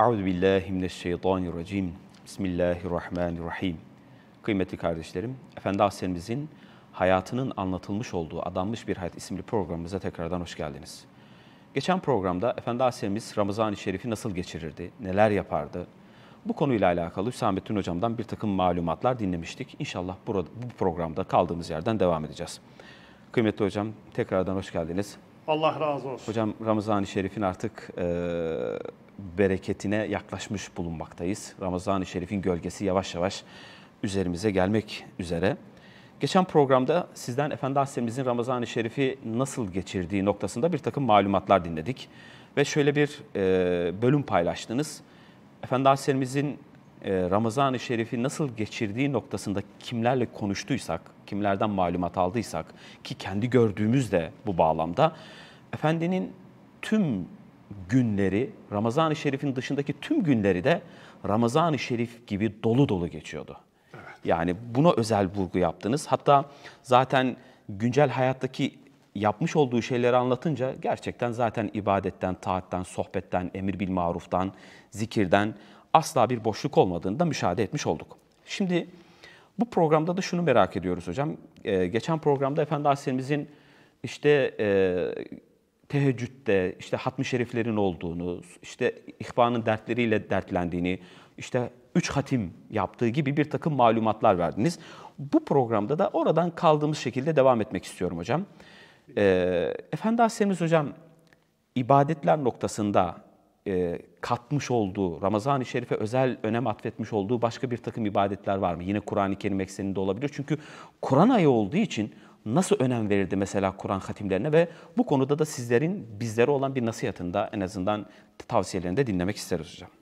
Euzubillahimineşşeytanirracim. Bismillahirrahmanirrahim. Kıymetli kardeşlerim, Efendi Hazretlerimizin hayatının anlatılmış olduğu Adanmış Bir Hayat isimli programımıza tekrardan hoş geldiniz. Geçen programda Efendi Hazretlerimiz Ramazan-ı Şerif'i nasıl geçirirdi, neler yapardı? Bu konuyla alakalı Hüsamettin Hocam'dan bir takım malumatlar dinlemiştik. İnşallah bu programda kaldığımız yerden devam edeceğiz. Kıymetli hocam, tekrardan hoş geldiniz. Allah razı olsun. Hocam Ramazan-ı Şerif'in artık bereketine yaklaşmış bulunmaktayız. Ramazan-ı Şerif'in gölgesi yavaş yavaş üzerimize gelmek üzere. Geçen programda sizden Efendi Hazretlerimizin Ramazan-ı Şerif'i nasıl geçirdiği noktasında bir takım malumatlar dinledik. Ve şöyle bir bölüm paylaştınız. Efendi Hazretlerimizin Ramazan-ı Şerif'i nasıl geçirdiği noktasında kimlerle konuştuysak, kimlerden malumat aldıysak ki kendi gördüğümüz de bu bağlamda Efendinin tüm günleri, Ramazan-ı Şerif'in dışındaki tüm günleri de Ramazan-ı Şerif gibi dolu dolu geçiyordu. Evet. Yani buna özel vurgu yaptınız. Hatta zaten güncel hayattaki yapmış olduğu şeyleri anlatınca gerçekten zaten ibadetten, taatten, sohbetten, emir bil maruftan, zikirden asla bir boşluk olmadığını da müşahede etmiş olduk. Şimdi bu programda da şunu merak ediyoruz hocam. Geçen programda Efendi Hazretlerimizin işte teheccüde, işte hatmi şeriflerin olduğunu, işte ihvanın dertleriyle dertlendiğini, işte 3 hatim yaptığı gibi bir takım malumatlar verdiniz. Bu programda da oradan kaldığımız şekilde devam etmek istiyorum hocam. Efendi Hazretlerimiz hocam ibadetler noktasında katmış olduğu, Ramazan-ı Şerif'e özel önem atfetmiş olduğu başka bir takım ibadetler var mı? Yine Kur'an-ı Kerim ekseninde olabilir. Çünkü Kur'an ayı olduğu için nasıl önem verirdi mesela Kur'an hatimlerine ve bu konuda da sizlerin bizlere olan bir nasihatını en azından tavsiyelerini de dinlemek isteriz hocam.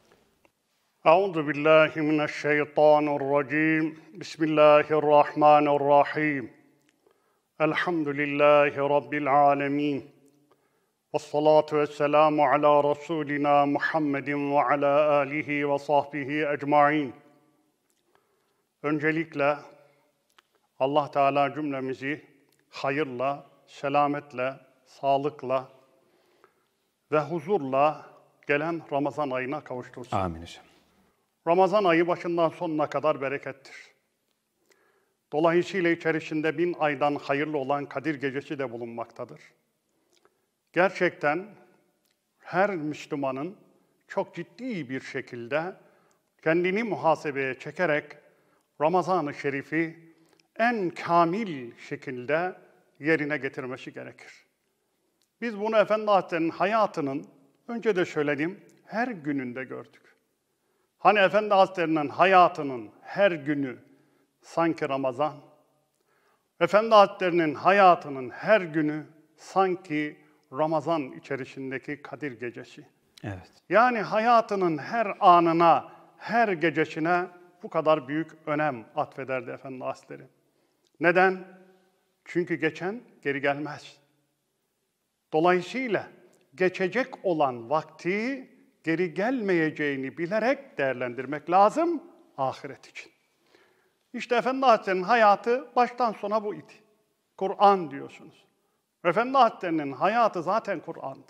Euzubillahimineşşeytanirracim. Bismillahirrahmanirrahim. Elhamdülillahi Rabbil alemin. Vessalatu vesselamu ala Resulina Muhammedin ve ala alihi ve sahbihi ecmain. Öncelikle Allah Teala cümlemizi hayırla, selametle, sağlıkla ve huzurla gelen Ramazan ayına kavuştursun. Amin hocam. Ramazan ayı başından sonuna kadar berekettir. Dolayısıyla içerisinde 1000 aydan hayırlı olan Kadir Gecesi de bulunmaktadır. Gerçekten her Müslümanın çok ciddi bir şekilde kendini muhasebeye çekerek Ramazan-ı Şerif'i en kamil şekilde yerine getirmesi gerekir. Biz bunu Efendi Hazretleri'nin hayatının, önce de söyledim, her gününde gördük. Hani Efendi Hazretleri'nin hayatının her günü sanki Ramazan, Efendi Hazretleri'nin hayatının her günü sanki Ramazan içerisindeki Kadir Gecesi. Evet. Yani hayatının her anına, her gecesine bu kadar büyük önem atfederdi Efendi Hazretleri. Neden? Çünkü geçen geri gelmez. Dolayısıyla geçecek olan vakti geri gelmeyeceğini bilerek değerlendirmek lazım ahiret için. İşte Efendi Hazretleri'nin hayatı baştan sona bu idi. Kur'an diyorsunuz. Efendi Hazretleri'nin hayatı zaten Kur'an'dı.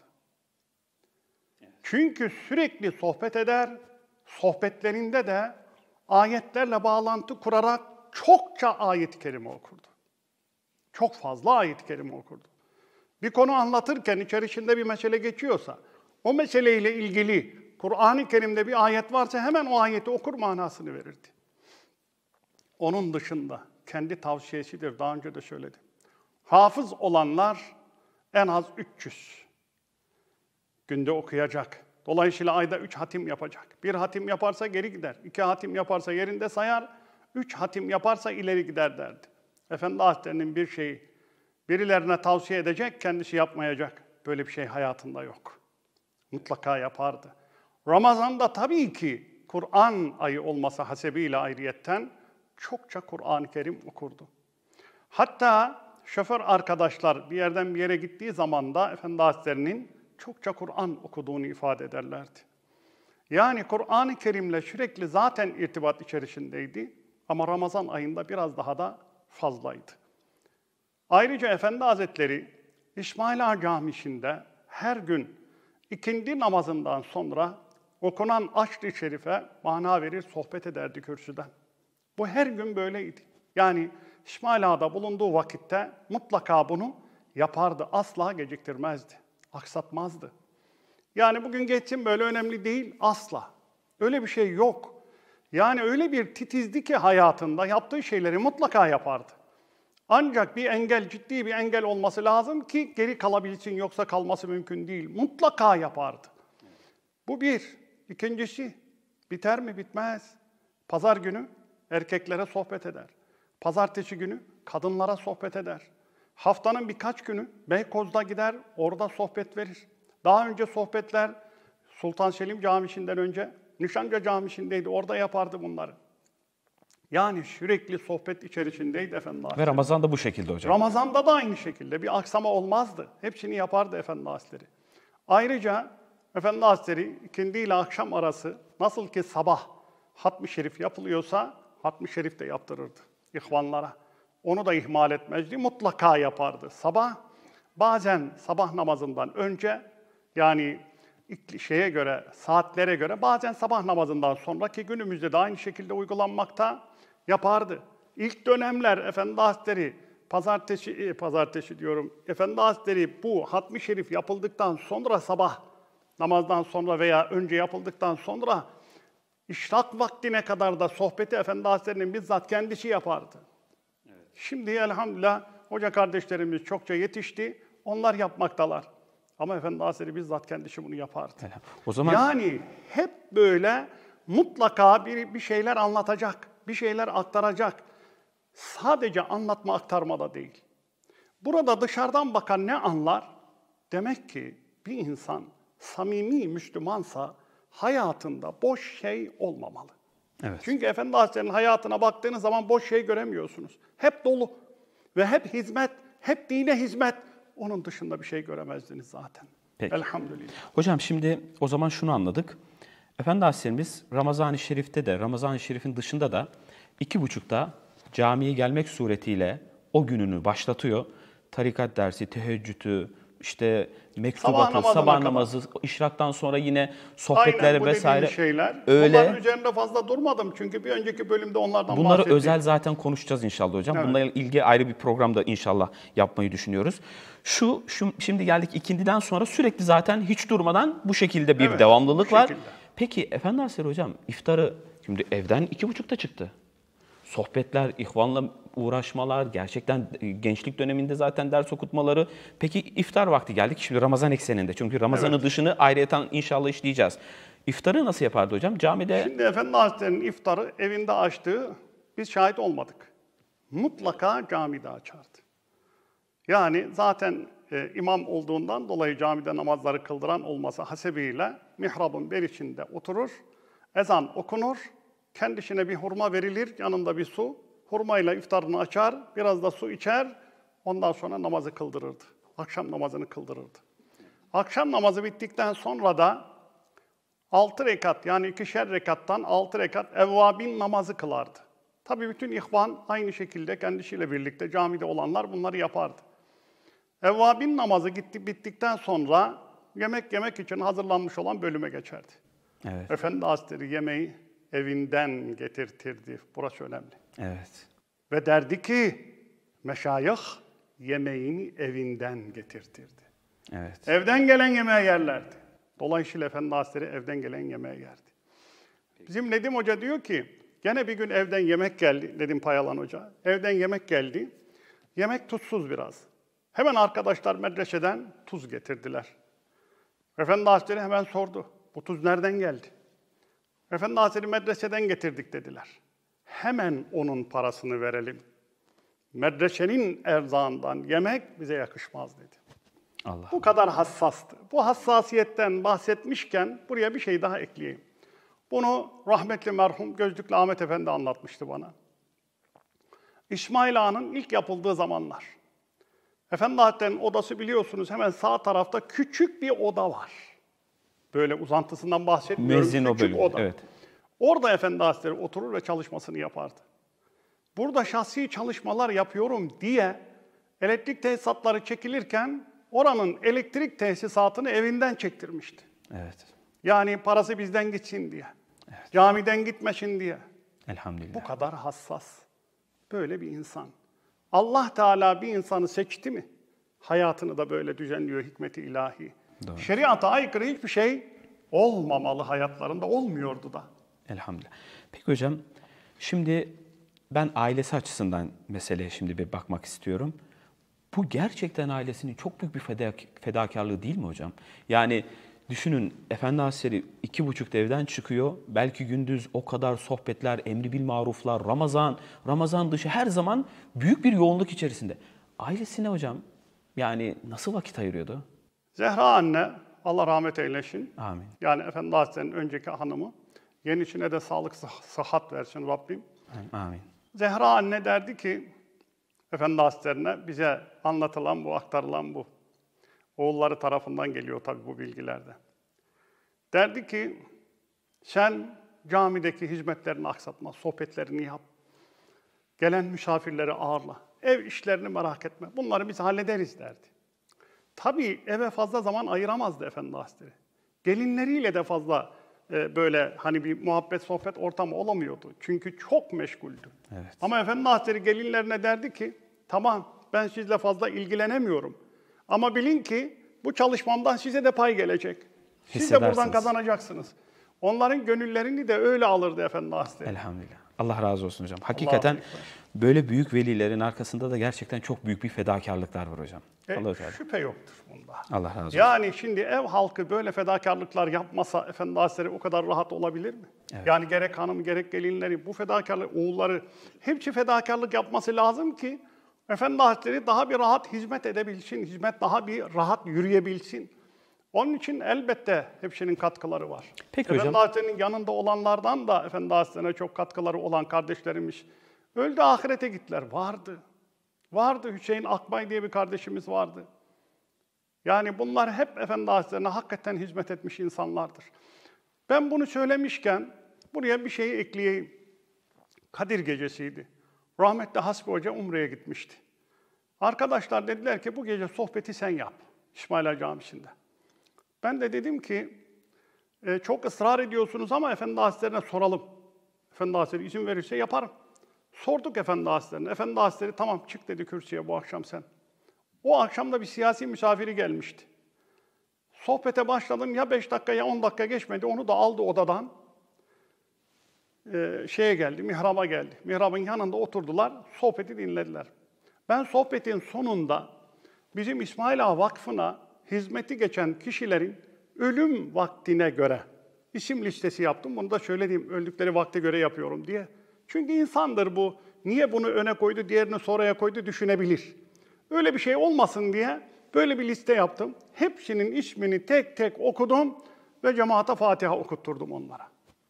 Çünkü sürekli sohbet eder, sohbetlerinde de ayetlerle bağlantı kurarak çokça ayet-i kerime okurdu. Çok fazla ayet-i kerime okurdu. Bir konu anlatırken içerisinde bir mesele geçiyorsa, o meseleyle ilgili Kur'an-ı Kerim'de bir ayet varsa hemen o ayeti okur manasını verirdi. Onun dışında kendi tavsiyesidir, daha önce de söyledim. Hafız olanlar en az 300 günde okuyacak. Dolayısıyla ayda 3 hatim yapacak. 1 hatim yaparsa geri gider. 2 hatim yaparsa yerinde sayar. 3 hatim yaparsa ileri gider derdi. Efendi Hazretleri'nin bir şeyi birilerine tavsiye edecek, kendisi yapmayacak. Böyle bir şey hayatında yok. Mutlaka yapardı. Ramazan'da tabii ki Kur'an ayı olması hasebiyle ayrıyetten çokça Kur'an-ı Kerim okurdu. Hatta şoför arkadaşlar bir yerden bir yere gittiği zaman da Efendi Hazretleri'nin çokça Kur'an okuduğunu ifade ederlerdi. Yani Kur'an-ı Kerim'le sürekli zaten irtibat içerisindeydi ama Ramazan ayında biraz daha da fazlaydı. Ayrıca Efendi Hazretleri İsmaila Camisi'nde her gün ikindi namazından sonra okunan aşk-ı şerife mana verir, sohbet ederdi kürsüden. Bu her gün böyleydi. Yani İsmail Ağa'da bulunduğu vakitte mutlaka bunu yapardı. Asla geciktirmezdi, aksatmazdı. Yani bugün geçsin böyle önemli değil, asla. Öyle bir şey yok. Yani öyle bir titizdi ki hayatında yaptığı şeyleri mutlaka yapardı. Ancak bir engel, ciddi bir engel olması lazım ki geri kalabilsin, yoksa kalması mümkün değil. Mutlaka yapardı. Bu bir. İkincisi, biter mi? Bitmez. Pazar günü erkeklere sohbet eder. Pazartesi günü kadınlara sohbet eder. Haftanın birkaç günü Beykoz'da gider, orada sohbet verir. Daha önce sohbetler Sultan Selim Camisi'nden önce Nişancı Camisi'ndeydi, orada yapardı bunları. Yani sürekli sohbet içerisindeydi Efendi Hazretleri. Ve Ramazan'da bu şekilde hocam. Ramazan'da da aynı şekilde bir aksama olmazdı. Hepsini yapardı Efendi Hazretleri. Ayrıca Efendi Hazretleri ikindi ile akşam arası nasıl ki sabah Hatmi Şerif yapılıyorsa Hatmi Şerif de yaptırırdı ihvanlara. Onu da ihmal etmezdi, mutlaka yapardı. Sabah, bazen sabah namazından önce, yani şeye göre, saatlere göre, bazen sabah namazından sonraki günümüzde de aynı şekilde uygulanmakta, yapardı. İlk dönemler Efendi Hazretleri, pazartesi diyorum, Efendi Hazretleri bu Hatmi Şerif yapıldıktan sonra sabah namazdan sonra veya önce yapıldıktan sonra işrak vaktine kadar da sohbeti Efendi Hazretleri'nin bizzat kendisi yapardı. Evet. Şimdi elhamdülillah hoca kardeşlerimiz çokça yetişti, onlar yapmaktalar. Ama Efendi Hazretleri bizzat kendisi bunu yapardı. O zaman yani hep böyle mutlaka bir şeyler anlatacak, bir şeyler aktaracak. Sadece anlatma, aktarma da değil. Burada dışarıdan bakan ne anlar? Demek ki bir insan samimi Müslümansa hayatında boş şey olmamalı. Evet. Çünkü Efendi Hazretleri'nin hayatına baktığınız zaman boş şey göremiyorsunuz. Hep dolu ve hep hizmet, hep dine hizmet. Onun dışında bir şey göremezdiniz zaten. Peki. Elhamdülillah. Hocam şimdi o zaman şunu anladık. Efendi Hazretlerimiz Ramazan-ı Şerif'te de, Ramazan-ı Şerif'in dışında da 2.30'da camiye gelmek suretiyle o gününü başlatıyor. Tarikat dersi, teheccüdü, işte mektubatı, sabah namazı, işraktan sonra yine sohbetler aynen, vesaire. Şeyler. Öyle. Bunların üzerinde fazla durmadım çünkü bir önceki bölümde onlardan Bunları bahsettim. özel zaten konuşacağız inşallah hocam. Evet. Bununla ilgili ayrı bir programda inşallah yapmayı düşünüyoruz. Şimdi geldik ikindiden sonra sürekli zaten hiç durmadan bu şekilde bir devamlılık var. Peki Efendi Hazretleri hocam iftarı şimdi evden 2.30'da çıktı. Sohbetler, ihvanla uğraşmalar, gerçekten gençlik döneminde zaten ders okutmaları. Peki iftar vakti geldik şimdi Ramazan ekseninde. Çünkü Ramazan'ın dışını ayrıyeten inşallah işleyeceğiz. İftarı nasıl yapardı hocam? Camide... Şimdi Efendi Hazretleri'nin iftarı evinde açtığı biz şahit olmadık. Mutlaka camide açardı. Yani zaten imam olduğundan dolayı camide namazları kıldıran olması hasebiyle mihrabın berişinde oturur, ezan okunur, kendisine bir hurma verilir, yanında bir su. Hurmayla iftarını açar, biraz da su içer, ondan sonra namazı kıldırırdı. Akşam namazını kıldırırdı. Akşam namazı bittikten sonra da 6 rekat, yani 2'şer rekattan 6 rekat evvabin namazı kılardı. Tabii bütün ihvan aynı şekilde kendisiyle birlikte camide olanlar bunları yapardı. Evvabin namazı bittikten sonra yemek için hazırlanmış olan bölüme geçerdi. Evet. Efendi Hazretleri yemeği evinden getirtirdi. Burası önemli. Evet. Ve derdi ki meşayih yemeğini evinden getirtirdi. Evet. Evden gelen yemeği yerlerdi. Dolayısıyla Efendi Hazretleri evden gelen yemeği yerdi. Bizim Nedim Hoca diyor ki, gene bir gün evden yemek geldi, Nedim Payalan Hoca. Evden yemek geldi. Yemek tuzsuz biraz. Hemen arkadaşlar medreseden tuz getirdiler. Efendi Hazretleri hemen sordu. Bu tuz nereden geldi? Efendi Hazretleri medreseden getirdik dediler. Hemen onun parasını verelim. Medresenin erzağından yemek bize yakışmaz dedi. Allah. Bu kadar hassastı. Bu hassasiyetten bahsetmişken buraya bir şey daha ekleyeyim. Bunu rahmetli merhum Gözlüklü Ahmet Efendi anlatmıştı bana. İsmail Ağa'nın ilk yapıldığı zamanlar. Efendi Hazretleri'nin odası biliyorsunuz hemen sağ tarafta küçük bir oda var. Böyle uzantısından bahsetmiyorum. Mezzin o bölüm. Oda. Evet. Orada Efendi Hazretleri oturur ve çalışmasını yapardı. Burada şahsi çalışmalar yapıyorum diye elektrik tesisatları çekilirken oranın elektrik tesisatını evinden çektirmişti. Evet. Yani parası bizden gitsin diye. Camiden gitmesin diye. Elhamdülillah. Bu kadar hassas. Böyle bir insan. Allah Teala bir insanı seçti mi? Hayatını da böyle düzenliyor hikmeti ilahi. Doğru. Şeriata aykırı hiçbir şey olmamalı hayatlarında, olmuyordu da. Elhamdülillah. Peki hocam, şimdi ben ailesi açısından meseleye şimdi bir bakmak istiyorum. Bu gerçekten ailesinin çok büyük bir fedakarlığı değil mi hocam? Yani düşünün, Efendi Hazretleri 2.30'da evden çıkıyor. Belki gündüz o kadar sohbetler, emri bil maruflar, Ramazan dışı her zaman büyük bir yoğunluk içerisinde. Ailesine hocam yani nasıl vakit ayırıyordu? Zehra anne, Allah rahmet eylesin. Amin. Yani Efendi Hazretleri'nin önceki hanımı. Yenisine de sağlık, sıhhat versin Rabbim. Amin. Zehra anne derdi ki, Efendi Hazretlerine bize anlatılan bu, aktarılan bu. Oğulları tarafından geliyor tabii bu bilgilerde. Derdi ki, sen camideki hizmetlerini aksatma, sohbetlerini yap. Gelen misafirleri ağırla. Ev işlerini merak etme. Bunları biz hallederiz derdi. Tabii eve fazla zaman ayıramazdı Efendi Hazretleri. Gelinleriyle de fazla böyle hani bir muhabbet, sohbet ortamı olamıyordu. Çünkü çok meşguldü. Evet. Ama Efendi Hazretleri gelinlerine derdi ki, tamam ben sizle fazla ilgilenemiyorum. Ama bilin ki bu çalışmamdan size de pay gelecek. Siz de buradan Hissedersiniz. kazanacaksınız. Onların gönüllerini de öyle alırdı Efendi Hazretleri. Elhamdülillah. Allah razı olsun hocam. Hakikaten böyle büyük velilerin arkasında da gerçekten çok büyük bir fedakarlıklar var hocam. Allah Teala. Şüphe yoktur bunda. Allah razı olsun. Yani şimdi ev halkı böyle fedakarlıklar yapmasa Efendi Hazretleri o kadar rahat olabilir mi? Evet. Yani gerek hanım gerek gelinleri bu fedakarlık, oğulları hepsi fedakarlık yapması lazım ki Efendi Hazretleri daha bir rahat hizmet edebilsin, hizmet daha bir rahat yürüyebilsin. Onun için elbette hepsinin katkıları var. Peki Efendi hocam. Hazretleri'nin yanında olanlardan da Efendi Hazretleri'ne çok katkıları olan kardeşlerimiz öldü, ahirete gittiler. Vardı. Vardı. Hüseyin Akbay diye bir kardeşimiz vardı. Yani bunlar hep Efendi Hazretleri'ne hakikaten hizmet etmiş insanlardır. Ben bunu söylemişken buraya bir şey ekleyeyim. Kadir gecesiydi. Rahmetli Hasbi Hoca Umre'ye gitmişti. Arkadaşlar dediler ki bu gece sohbeti sen yap İsmaila Camisi'nde. Ben de dedim ki çok ısrar ediyorsunuz ama Efendi Hazretleri'ne soralım. Efendi Hazretleri izin verirse yaparım. Sorduk Efendi Hazretleri'ne. Efendi Hazretleri tamam çık dedi kürsüye bu akşam sen. O akşam da bir siyasi misafiri gelmişti. Sohbete başladım ya 5 dakika ya 10 dakika geçmedi. Onu da aldı odadan. Şeye geldi, mihraba geldi. Mihrabın yanında oturdular, sohbeti dinlediler. Ben sohbetin sonunda bizim İsmail Ağa Vakfı'na hizmeti geçen kişilerin ölüm vaktine göre isim listesi yaptım. Bunu da şöyle diyeyim, öldükleri vakte göre yapıyorum diye. Çünkü insandır bu. Niye bunu öne koydu, diğerini sonraya koydu düşünebilir. Öyle bir şey olmasın diye böyle bir liste yaptım. Hepsinin ismini tek tek okudum ve cemaate Fatiha okutturdum onlara.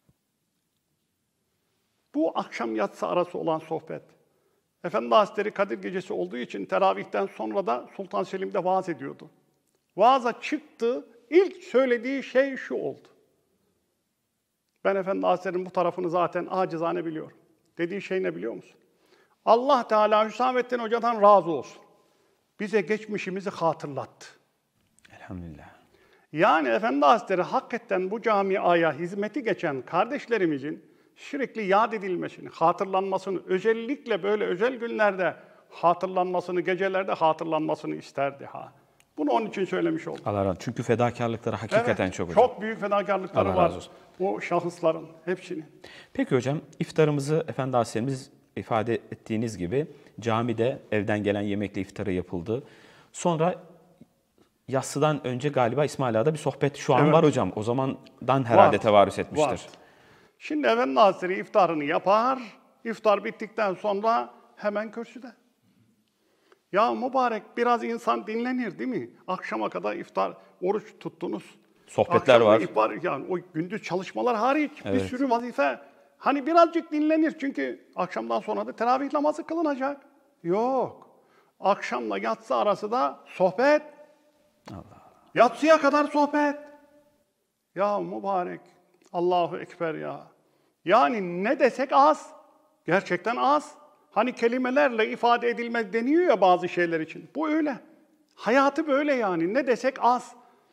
Bu akşam yatsı arası olan sohbet. Efendi Hazretleri Kadir Gecesi olduğu için teravihten sonra da Sultan Selim'de vaaz ediyordu. Vaaza çıktı, ilk söylediği şey şu oldu. Ben Efendi Hazretleri'nin bu tarafını zaten acizane biliyorum. Dediği şey ne biliyor musun? Allah Teala Hüsamettin Hoca'dan razı olsun. Bize geçmişimizi hatırlattı. Elhamdülillah. Yani Efendi Hazretleri hakikaten bu camiaya hizmeti geçen kardeşlerimizin sürekli yad edilmesini, hatırlanmasını, özellikle böyle özel günlerde hatırlanmasını, gecelerde hatırlanmasını isterdi ha. Bunu onun için söylemiş oldum. Allah razı olsun. Çünkü fedakarlıkları hakikaten Evet, çok hocam. çok büyük fedakarlıkları Allah var. razı olsun. Bu şahısların hepsinin. Peki hocam, iftarımızı Efendi Hazretlerimiz ifade ettiğiniz gibi camide evden gelen yemekle iftarı yapıldı. Sonra yatsıdan önce galiba İsmail Ağa'da bir sohbet şu an Evet. var hocam. O zamandan herhalde Var, tevarüs etmiştir. var. Şimdi Efendi Hazretleri iftarını yapar, iftar bittikten sonra hemen kürsüde. Ya mübarek biraz insan dinlenir değil mi? Akşama kadar iftar, oruç tuttunuz. Sohbetler Akşam var. ihbar, yani o gündüz çalışmalar hariç bir Evet. sürü vazife. Hani birazcık dinlenir çünkü akşamdan sonra da teravih namazı kılınacak. Yok. Akşamla yatsı arası da sohbet. Allah. Yatsıya kadar sohbet. Ya mübarek. Allahu Ekber ya. Yani ne desek az. Gerçekten az. Hani kelimelerle ifade edilmez deniyor ya bazı şeyler için. Bu öyle. Hayatı böyle yani. Ne desek az.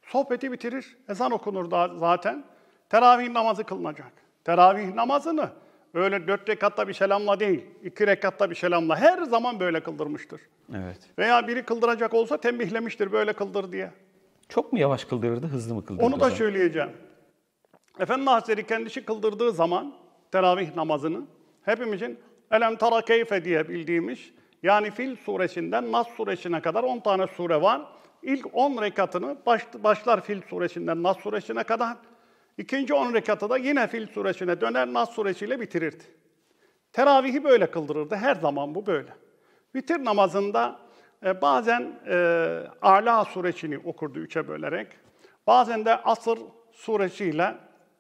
Sohbeti bitirir, ezan okunur da zaten. Teravih namazı kılınacak. Teravih namazını öyle 4 rekatta bir selamla değil, 2 rekatta bir selamla her zaman böyle kıldırmıştır. Evet. Veya biri kıldıracak olsa tembihlemiştir böyle kıldır diye. Çok mu yavaş kıldırırdı, hızlı mı kıldırırdı Onu da hocam? söyleyeceğim. Efendi Hazretleri kendisi kıldırdığı zaman teravih namazını hepimizin Elem tara keyfe diye bildiğimiz, yani Fil suresinden Nas suresine kadar 10 tane sure var. İlk 10 rekatını başlar Fil suresinden Nas suresine kadar. İkinci 10 rekatı da yine Fil suresine döner, Nas suresiyle bitirirdi. Teravihi böyle kıldırırdı. Her zaman bu böyle. Vitir namazında bazen A'la suresini okurdu 3'e bölerek. Bazen de Asr suresiyle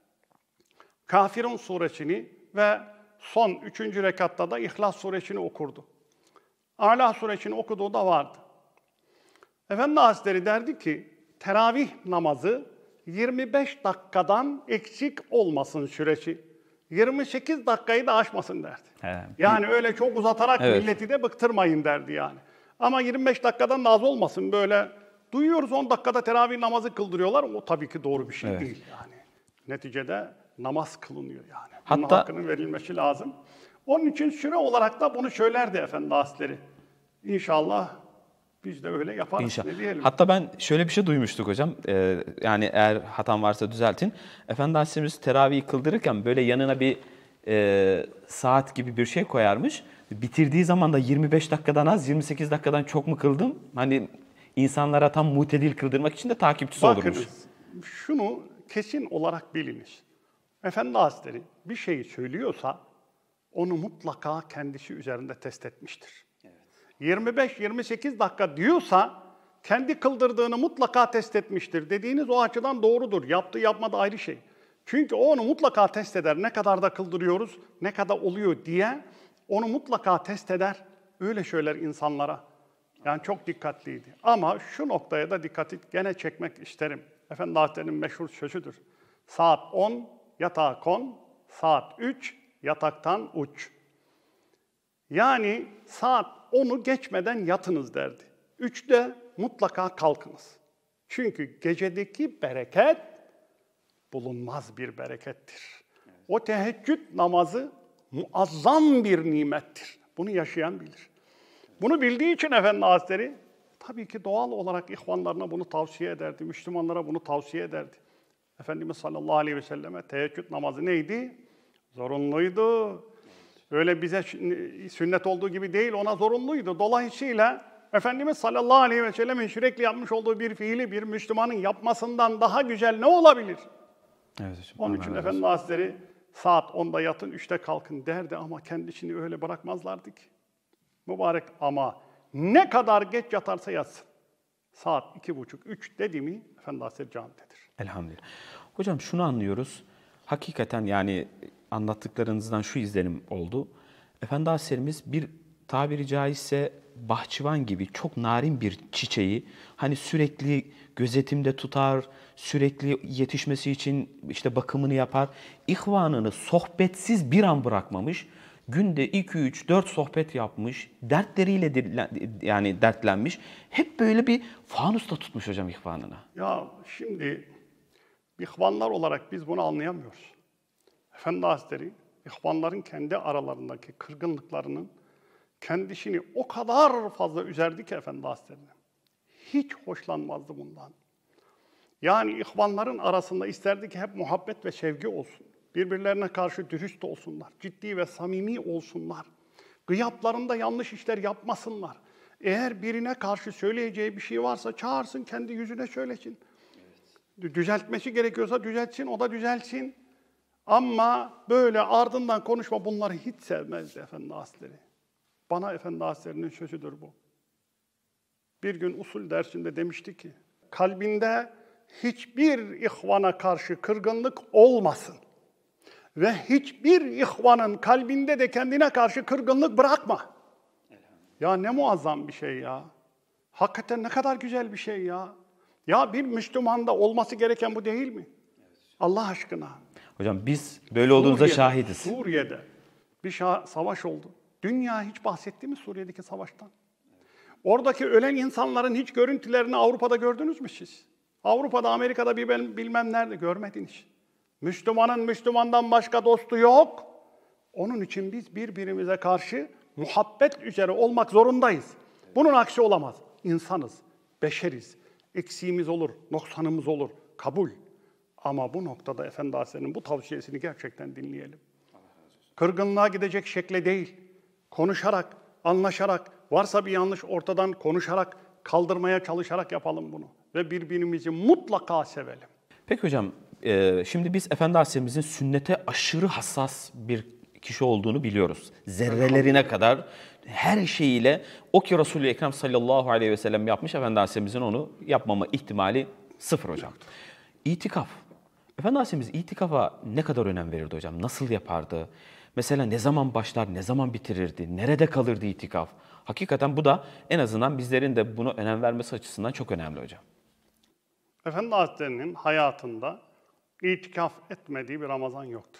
Kafirun suresini ve son 3. rekatta da İhlas suresini okurdu. A'la suresini okuduğu da vardı. Efendi Hazretleri derdi ki, teravih namazı 25 dakikadan eksik olmasın süresi. 28 dakikayı da aşmasın derdi. He. Yani öyle çok uzatarak Evet. milleti de bıktırmayın derdi yani. Ama 25 dakikadan da az olmasın böyle. Duyuyoruz 10 dakikada teravih namazı kıldırıyorlar. O tabii ki doğru bir şey Evet. değil yani. Neticede namaz kılınıyor yani. Bunun Hatta- hakkının verilmesi lazım. Onun için süre olarak da bunu söylerdi Efendi Hazretleri. İnşallah biz de öyle yaparız. İnşallah. Ne diyelim? Hatta ben şöyle bir şey duymuştuk hocam. Yani eğer hatam varsa düzeltin. Efendi Aleyhisselam'ız teravihi kıldırırken böyle yanına bir saat gibi bir şey koyarmış. Bitirdiği zaman da 25 dakikadan az, 28 dakikadan çok mu kıldım? Hani insanlara tam mutedil kıldırmak için de takipçisi olurmuş. Bakınız, şunu kesin olarak biliniz. Efendi Hazretleri bir şeyi söylüyorsa onu mutlaka kendisi üzerinde test etmiştir. 25-28 dakika diyorsa kendi kıldırdığını mutlaka test etmiştir. Dediğiniz o açıdan doğrudur. Yaptığı yapmadığı ayrı şey. Çünkü o onu mutlaka test eder. Ne kadar da kıldırıyoruz, ne kadar oluyor diye onu mutlaka test eder. Öyle söyler insanlara. Yani çok dikkatliydi. Ama şu noktaya da dikkati gene çekmek isterim. Efendi Hazretleri'nin meşhur sözüdür. Saat 10 yatağa kon, saat 3 yataktan uç. Yani saat 10'u geçmeden yatınız derdi. 3'te mutlaka kalkınız. Çünkü gecedeki bereket bulunmaz bir berekettir. O teheccüd namazı muazzam bir nimettir. Bunu yaşayan bilir. Bunu bildiği için Efendi Hazretleri tabii ki doğal olarak ihvanlarına bunu tavsiye ederdi. Müslümanlara bunu tavsiye ederdi. Efendimiz sallallahu aleyhi ve selleme teheccüd namazı neydi? Zorunluydu. Öyle bize sünnet olduğu gibi değil, ona zorunluydu. Dolayısıyla Efendimiz sallallahu aleyhi ve sellemin sürekli yapmış olduğu bir fiili bir Müslümanın yapmasından daha güzel ne olabilir? Evet hocam. Onun için Efendi Hazretleri saat 10'da yatın, 3'te kalkın derdi ama kendisini öyle bırakmazlardı ki. Mübarek ama ne kadar geç yatarsa yatsın. Saat 2.30-3 dedi mi Efendi Hazretleri camidedir. Elhamdülillah. Hocam şunu anlıyoruz. Hakikaten yani anlattıklarınızdan şu izlenim oldu. Efendi Aleyhisselam'ız bir tabiri caizse bahçıvan gibi çok narin bir çiçeği hani sürekli gözetimde tutar, sürekli yetişmesi için işte bakımını yapar. İhvanını sohbetsiz bir an bırakmamış. Günde 2, 3, 4 sohbet yapmış. Dertleriyle yani dertlenmiş. Hep böyle bir fanusta tutmuş hocam ihvanını. Ya şimdi ihvanlar olarak biz bunu anlayamıyoruz. Efendi Hazretleri, ihvanların kendi aralarındaki kırgınlıklarının kendisini o kadar fazla üzerdi ki Efendi Hazretleri. Hiç hoşlanmazdı bundan. Yani ihvanların arasında isterdi ki hep muhabbet ve sevgi olsun. Birbirlerine karşı dürüst olsunlar, ciddi ve samimi olsunlar. Gıyaplarında yanlış işler yapmasınlar. Eğer birine karşı söyleyeceği bir şey varsa çağırsın, kendi yüzüne söylesin. Evet. Düzeltmesi gerekiyorsa düzeltsin, o da düzeltsin. Ama böyle ardından konuşma, bunları hiç sevmezdi Efendi Hazretleri. Bana Efendi Hazretleri'nin sözüdür bu. Bir gün usul dersinde demişti ki, kalbinde hiçbir ihvana karşı kırgınlık olmasın. Ve hiçbir ihvanın kalbinde de kendine karşı kırgınlık bırakma. Ya ne muazzam bir şey ya. Hakikaten ne kadar güzel bir şey ya. Ya bir Müslümanda olması gereken bu değil mi? Allah aşkına. Hocam biz böyle olduğunuza şahidiz. Suriye'de bir savaş oldu. Dünya hiç bahsetti mi Suriye'deki savaştan? Oradaki ölen insanların hiç görüntülerini Avrupa'da gördünüz mü siz? Avrupa'da, Amerika'da bilmem nerede görmediniz. Müslümanın Müslümandan başka dostu yok. Onun için biz birbirimize karşı muhabbet üzere olmak zorundayız. Bunun aksi olamaz. İnsanız, beşeriz. Eksiğimiz olur, noksanımız olur. Kabul. Ama bu noktada Efendi Hazretleri'nin bu tavsiyesini gerçekten dinleyelim. Kırgınlığa gidecek şekle değil, konuşarak, anlaşarak, varsa bir yanlış ortadan konuşarak, kaldırmaya çalışarak yapalım bunu. Ve birbirimizi mutlaka sevelim. Peki hocam, şimdi biz Efendi Aleyhisselam'ın sünnete aşırı hassas bir kişi olduğunu biliyoruz. Zerrelerine kadar her şeyiyle o ki Resul-i Ekrem sallallahu aleyhi ve sellem yapmış, Efendi Aleyhisselam'ın onu yapmama ihtimali sıfır hocam. İtikaf. Efendi Aleyhisselam itikafa ne kadar önem verirdi hocam? Nasıl yapardı? Mesela ne zaman başlar, ne zaman bitirirdi? Nerede kalırdı itikaf? Hakikaten bu da en azından bizlerin de buna önem vermesi açısından çok önemli hocam. Efendi Hazretleri'nin hayatında itikaf etmediği bir Ramazan yoktur.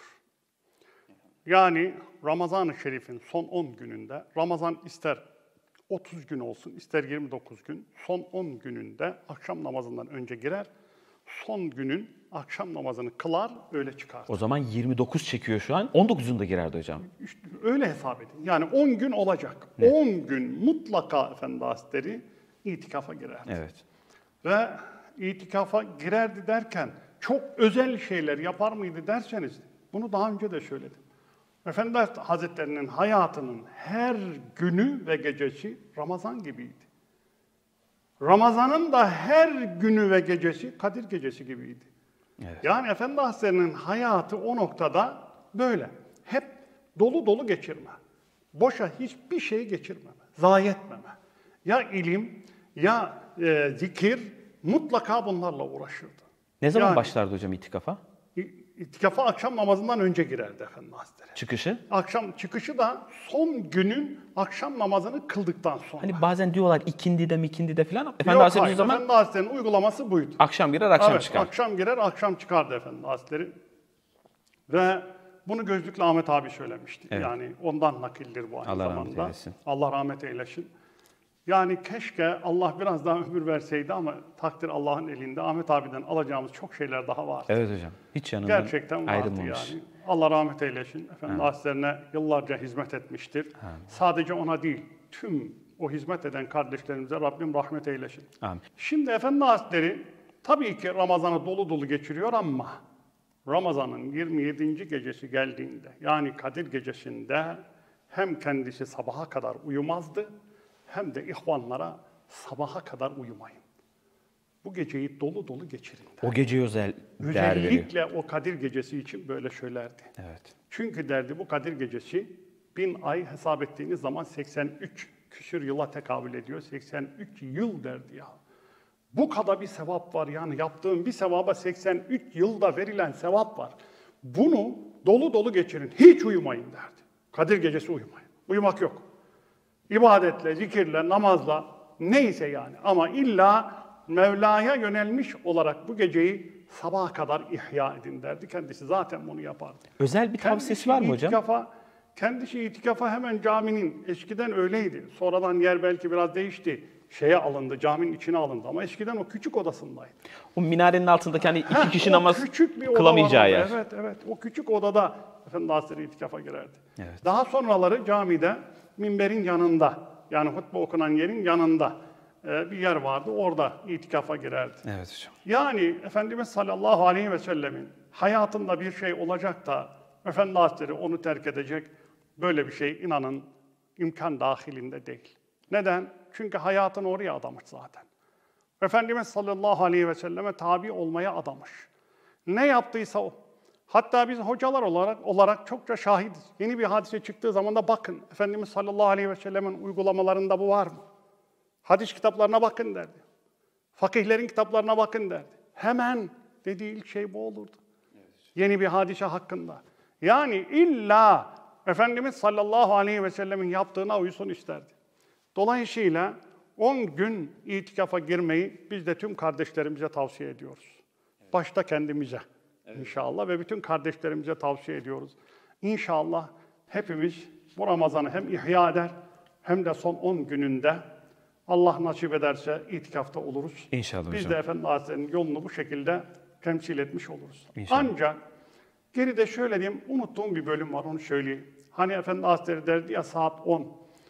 Yani Ramazan-ı Şerif'in son 10 gününde, Ramazan ister 30 gün olsun, ister 29 gün, son 10 gününde akşam namazından önce girer, son günün akşam namazını kılar, öyle çıkar. O zaman 29 çekiyor şu an, 19'unda girerdi hocam. İşte öyle hesap edin. Yani 10 gün olacak. Ne? 10 gün mutlaka Efendi Hazretleri itikafa girerdi. Evet. Ve itikafa girerdi derken çok özel şeyler yapar mıydı derseniz, bunu daha önce de söyledim. Efendi Hazretleri'nin hayatının her günü ve gecesi Ramazan gibiydi. Ramazan'ın da her günü ve gecesi Kadir Gecesi gibiydi. Evet. Yani Efendi Hazretleri'nin hayatı o noktada böyle. Hep dolu dolu geçirme. Boşa hiçbir şey geçirmeme, zayi etmeme. Ya ilim, ya zikir, mutlaka bunlarla uğraşırdı. Ne zaman yani, başlardı hocam itikafa? İtikafa akşam namazından önce girerdi Efendi Hazretleri. Çıkışı? Akşam çıkışı da son günün akşam namazını kıldıktan sonra. Hani bazen diyorlar ikindide falan. Efendi Yok, Hazretleri hayır, zaman Efendi Hazretleri'nin uygulaması buydu. akşam girer, akşam Evet, çıkar. akşam girer, akşam çıkardı Efendi Hazretleri. Ve bunu Gözlüklü Ahmet abi söylemişti. Evet. Yani ondan nakildir bu aynı Allah rahmet zamanda. eylesin. Allah rahmet eylesin. Yani keşke Allah biraz daha ömür verseydi ama takdir Allah'ın elinde. Ahmet abiden alacağımız çok şeyler daha var. Evet hocam. Hiç yanından Gerçekten vardı ayrılmamış. yani. Allah rahmet eylesin. Efendi Hazretlerine yıllarca hizmet etmiştir. Amin. Sadece ona değil, tüm o hizmet eden kardeşlerimize Rabbim rahmet eylesin. Amin. Şimdi Efendi Hazretleri tabii ki Ramazan'ı dolu dolu geçiriyor ama Ramazan'ın 27. gecesi geldiğinde, yani Kadir Gecesi'nde hem kendisi sabaha kadar uyumazdı, hem de ihvanlara sabaha kadar uyumayın. Bu geceyi dolu dolu geçirin derdi. O geceye özel değer veriyor. Özellikle o Kadir Gecesi için böyle söylerdi. Evet. Çünkü derdi bu Kadir Gecesi 1000 ay hesap ettiğiniz zaman 83 küsür yıla tekabül ediyor. 83 yıl derdi ya. Bu kadar bir sevap var yani yaptığım bir sevaba 83 yılda verilen sevap var. Bunu dolu dolu geçirin. Hiç uyumayın derdi. Kadir Gecesi uyumayın. Uyumak yok. İbadetle, zikirle, namazla neyse yani. Ama illa Mevla'ya yönelmiş olarak bu geceyi sabaha kadar ihya edin derdi. Kendisi zaten bunu yapardı. Özel bir tavsiyesi var mı hocam? Kendisi itikafa hemen caminin, eskiden öyleydi. Sonradan yer belki biraz değişti. Şeye alındı, caminin içine alındı ama eskiden o küçük odasındaydı. O minarenin altındaki hani iki kişi o namaz küçük bir oda kılamayacağı var. yer. Evet. O küçük odada Efendi Hazretleri itikafa girerdi. Evet. Daha sonraları camide minberin yanında, yani hutbe okunan yerin yanında bir yer vardı. Orada itikafa girerdi. Evet hocam. Yani Efendimiz sallallahu aleyhi ve sellemin hayatında bir şey olacak da Efendi Hazretleri onu terk edecek. Böyle bir şey inanın imkan dahilinde değil. Neden? Çünkü hayatını oraya adamış zaten. Efendimiz sallallahu aleyhi ve selleme tabi olmaya adamış. Ne yaptıysa o. Hatta biz hocalar olarak çokça şahidiz. Yeni bir hadise çıktığı zaman da bakın. Efendimiz sallallahu aleyhi ve sellemin uygulamalarında bu var mı? Hadis kitaplarına bakın derdi. Fakihlerin kitaplarına bakın derdi. Hemen dediği ilk şey bu olurdu. Yeni bir hadise hakkında. Yani illa Efendimiz sallallahu aleyhi ve sellemin yaptığına uysun isterdi. Dolayısıyla 10 gün itikafa girmeyi biz de tüm kardeşlerimize tavsiye ediyoruz. Başta kendimize inşallah ve bütün kardeşlerimize tavsiye ediyoruz. İnşallah hepimiz bu Ramazan'ı hem ihya eder hem de son 10 gününde Allah nasip ederse itikafta oluruz. İnşallah Biz hocam. de Efendi Hazretleri'nin yolunu bu şekilde temsil etmiş oluruz. İnşallah. Ancak geride şöyle diyeyim, unuttuğum bir bölüm var, onu söyleyeyim. Hani Efendi Hazretleri derdi ya saat 10,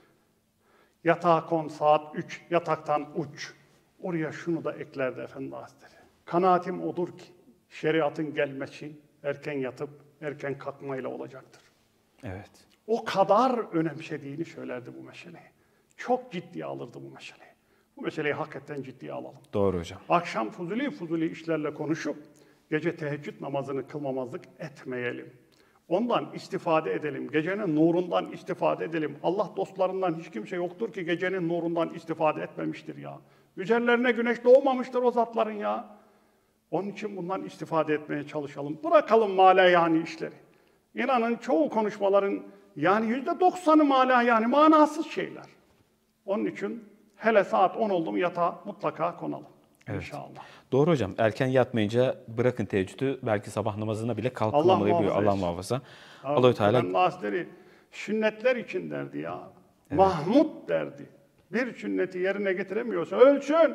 yatağa kon saat 3, yataktan uç. Oraya şunu da eklerdi Efendi Hazretleri. Kanaatim odur ki şeriatın gelmesi erken yatıp erken kalkmayla olacaktır. Evet. O kadar önemsediğini söylerdi bu meseleyi. Çok ciddiye alırdı bu meseleyi. Bu meseleyi hakikaten ciddiye alalım. Doğru hocam. Akşam fuzuli işlerle konuşup gece teheccüd namazını kılmamazlık etmeyelim. Ondan istifade edelim. Gecenin nurundan istifade edelim. Allah dostlarından hiç kimse yoktur ki gecenin nurundan istifade etmemiştir ya. Üzerlerine güneş doğmamıştır o zatların ya. Onun için bundan istifade etmeye çalışalım. Bırakalım yani işleri. İnanın çoğu konuşmaların yani %90'ı yani manasız şeyler. Onun için hele saat 10 oldu mu yatağa mutlaka konalım. Evet. İnşallah. Doğru hocam. Erken yatmayınca bırakın teheccüdü, belki sabah namazına bile kalkılamayabiliyor. Allah muhafaza. Allahü Teala. Efendi Hazretleri sünnetler için derdi ya. Evet. Mahmud derdi. Bir sünneti yerine getiremiyorsa ölsün.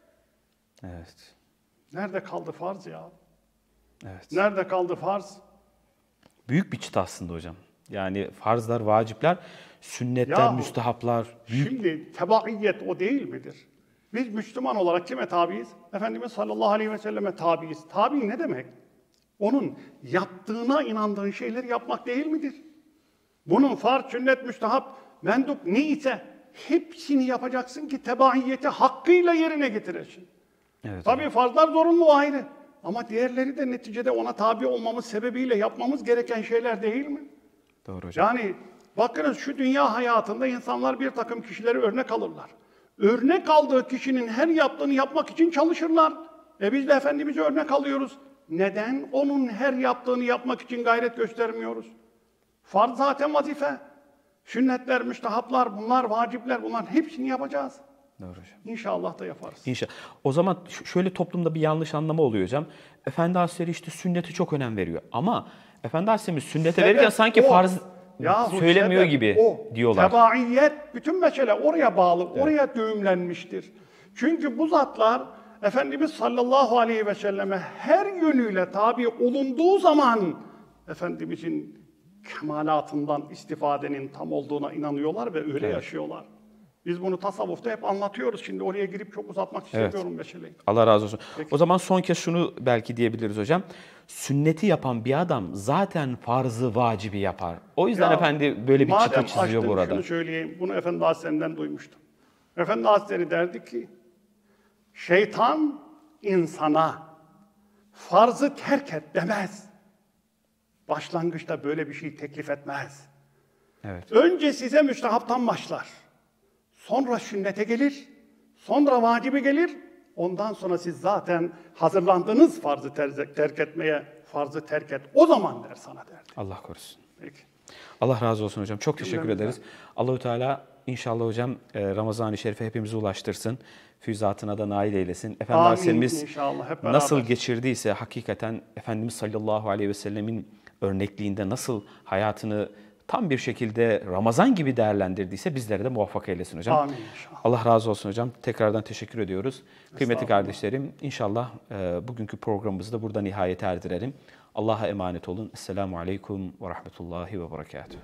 Evet. Nerede kaldı farz ya? Evet. Nerede kaldı farz? Büyük bir çıta aslında hocam. Yani farzlar, vacipler, sünnetler, müstehaplar. Şimdi tebaiyet o değil midir? Biz Müslüman olarak kime tabiiz? Efendimiz sallallahu aleyhi ve selleme tabiiz. Tabi ne demek? Onun yaptığına inandığın şeyleri yapmak değil midir? Bunun farz, sünnet, müstehap, mendup neyse hepsini yapacaksın ki tebaiyeti hakkıyla yerine getiresin. Evet, tabii farzlar zorunlu, o ayrı. Ama diğerleri de neticede ona tabi olmamız sebebiyle yapmamız gereken şeyler değil mi? Doğru hocam. Yani bakınız şu dünya hayatında insanlar bir takım kişileri örnek alırlar. Örnek aldığı kişinin her yaptığını yapmak için çalışırlar. Biz de Efendimiz'i örnek alıyoruz. Neden onun her yaptığını yapmak için gayret göstermiyoruz? Farz zaten vazife. Sünnetler, müstehaplar, bunlar vacipler, bunların hepsini yapacağız. Doğru hocam. İnşallah da yaparız. İnşallah. O zaman şöyle toplumda bir yanlış anlama oluyor hocam. Efendi Hazretleri işte sünnete çok önem veriyor. Ama Efendi Hazretleri sünnete verirken sanki farz söylemiyor gibi diyorlar. Tebaiyet, bütün mesele oraya bağlı, oraya düğümlenmiştir. Çünkü bu zatlar Efendimiz sallallahu aleyhi ve selleme her yönüyle tabi olunduğu zaman Efendimizin kemalatından istifadenin tam olduğuna inanıyorlar ve öyle yaşıyorlar. Biz bunu tasavvufta hep anlatıyoruz. Şimdi oraya girip çok uzatmak istemiyorum meseleyi. Allah razı olsun. Peki. O zaman son kez şunu belki diyebiliriz hocam. Sünneti yapan bir adam zaten farzı, vacibi yapar. O yüzden Efendi böyle bir çıta çiziyor burada. Şunu söyleyeyim. Bunu Efendi Hazretleri'nden duymuştum. Efendi Hazretleri derdi ki, şeytan insana farzı terk et demez. Başlangıçta böyle bir şey teklif etmez. Evet. Önce size müstehaptan başlar. Sonra sünnete gelir. Sonra vacibi gelir. Ondan sonra siz zaten hazırlandınız farzı terk etmeye. Farzı terk et. O zaman der sana derdi. Allah korusun. Peki. Allah razı olsun hocam. Çok teşekkür ederiz. Allahü Teala inşallah hocam Ramazan-ı Şerif'e hepimizi ulaştırsın. Füyüzatına da nail eylesin. Efendi Hazretlerimiz nasıl geçirdiyse hakikaten Efendimiz sallallahu aleyhi ve sellemin örnekliğinde nasıl hayatını tam bir şekilde Ramazan gibi değerlendirdiyse bizlere de muvaffak eylesin hocam. Amin inşallah. Allah razı olsun hocam. Tekrardan teşekkür ediyoruz. Kıymetli kardeşlerim, inşallah bugünkü programımızı da burada nihayete erdirelim. Allah'a emanet olun. Esselamu aleyküm ve rahmetullahi ve berekatuhu.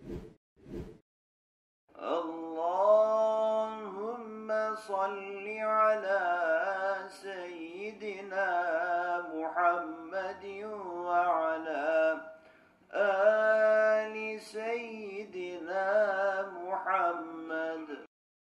Allahümme salli ala seyyidina Muhammedin ve ala Ali seyyidina Muhammed